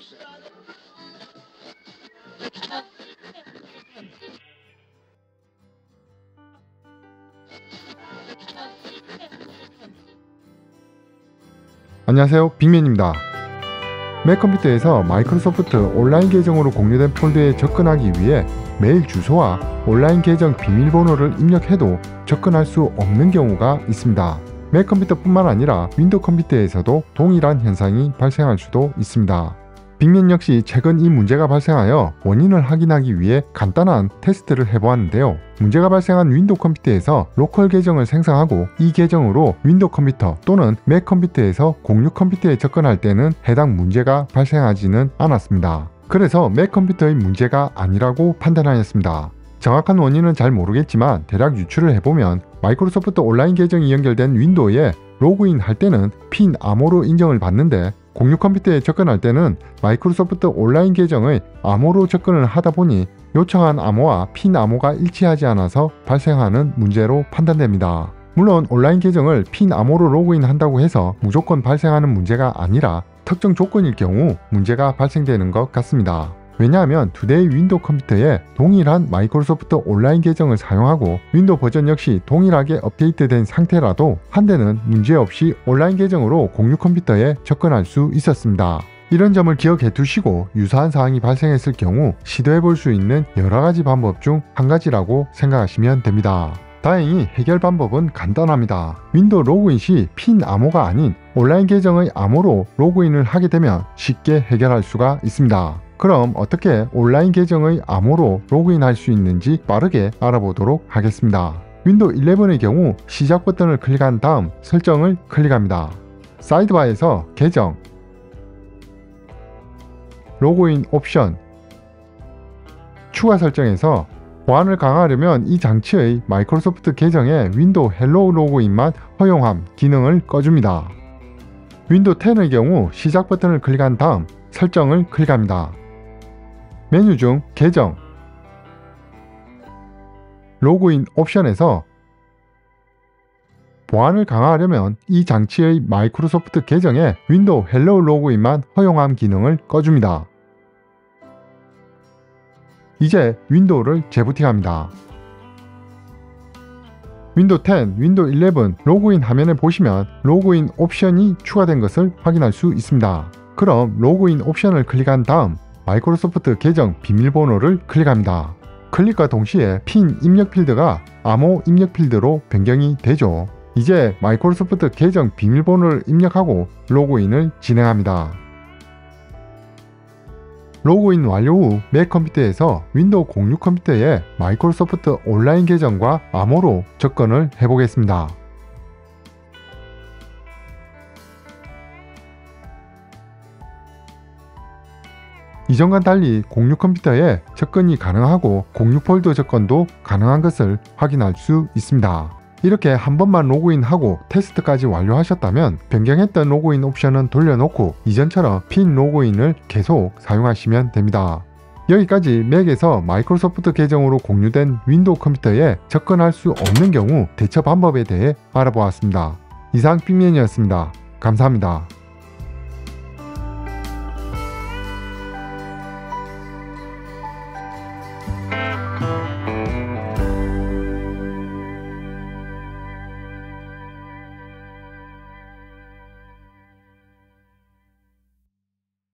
안녕하세요, 빅맨입니다. 맥 컴퓨터에서 마이크로소프트 온라인 계정으로 공유된 폴더에 접근하기 위해 메일 주소와 온라인 계정 비밀번호를 입력해도 접근할 수 없는 경우가 있습니다. 맥 컴퓨터뿐만 아니라 윈도우 컴퓨터에서도 동일한 현상이 발생할 수도 있습니다. 빅맨 역시 최근 이 문제가 발생하여 원인을 확인하기 위해 간단한 테스트를 해보았는데요. 문제가 발생한 윈도우 컴퓨터에서 로컬 계정을 생성하고 이 계정으로 윈도우 컴퓨터 또는 맥 컴퓨터에서 공유 컴퓨터에 접근할 때는 해당 문제가 발생하지는 않았습니다. 그래서 맥 컴퓨터의 문제가 아니라고 판단하였습니다. 정확한 원인은 잘 모르겠지만 대략 유추를 해보면 마이크로소프트 온라인 계정이 연결된 윈도우에 로그인 할 때는 핀 암호로 인정을 받는데 공유 컴퓨터에 접근할 때는 마이크로소프트 온라인 계정의 암호로 접근을 하다 보니 요청한 암호와 핀 암호가 일치하지 않아서 발생하는 문제로 판단됩니다. 물론 온라인 계정을 핀 암호로 로그인 한다고 해서 무조건 발생하는 문제가 아니라 특정 조건일 경우 문제가 발생되는 것 같습니다. 왜냐하면 두 대의 윈도우 컴퓨터에 동일한 마이크로소프트 온라인 계정을 사용하고 윈도우 버전 역시 동일하게 업데이트된 상태라도 한 대는 문제없이 온라인 계정으로 공유 컴퓨터에 접근할 수 있었습니다. 이런 점을 기억해 두시고 유사한 사항이 발생했을 경우 시도해 볼 수 있는 여러가지 방법 중 한 가지라고 생각하시면 됩니다. 다행히 해결 방법은 간단합니다. 윈도우 로그인 시 핀 암호가 아닌 온라인 계정의 암호로 로그인을 하게 되면 쉽게 해결할 수가 있습니다. 그럼 어떻게 온라인 계정의 암호로 로그인할 수 있는지 빠르게 알아보도록 하겠습니다. 윈도우 11의 경우 시작 버튼을 클릭한 다음 설정을 클릭합니다. 사이드바에서 계정, 로그인 옵션, 추가 설정에서 보안을 강화하려면 이 장치의 마이크로소프트 계정에 윈도우 헬로우 로그인만 허용함 기능을 꺼줍니다. 윈도우 10의 경우 시작 버튼을 클릭한 다음 설정을 클릭합니다. 메뉴 중 계정, 로그인 옵션에서 보안을 강화하려면 이 장치의 마이크로소프트 계정에 윈도우 헬로우 로그인만 허용함 기능을 꺼줍니다. 이제 윈도우를 재부팅합니다. 윈도우 10, 윈도우 11 로그인 화면에 보시면 로그인 옵션이 추가된 것을 확인할 수 있습니다. 그럼 로그인 옵션을 클릭한 다음 마이크로소프트 계정 비밀번호를 클릭합니다. 클릭과 동시에 핀 입력 필드가 암호 입력 필드로 변경이 되죠. 이제 마이크로소프트 계정 비밀번호를 입력하고 로그인을 진행합니다. 로그인 완료 후 맥 컴퓨터에서 윈도우 공유 컴퓨터에 마이크로소프트 온라인 계정과 암호로 접근을 해보겠습니다. 이전과 달리 공유 컴퓨터에 접근이 가능하고 공유 폴더 접근도 가능한 것을 확인할 수 있습니다. 이렇게 한 번만 로그인하고 테스트까지 완료하셨다면 변경했던 로그인 옵션은 돌려놓고 이전처럼 핀 로그인을 계속 사용하시면 됩니다. 여기까지 맥에서 마이크로소프트 계정으로 공유된 윈도우 컴퓨터에 접근할 수 없는 경우 대처 방법에 대해 알아보았습니다. 이상 빅맨이었습니다. 감사합니다.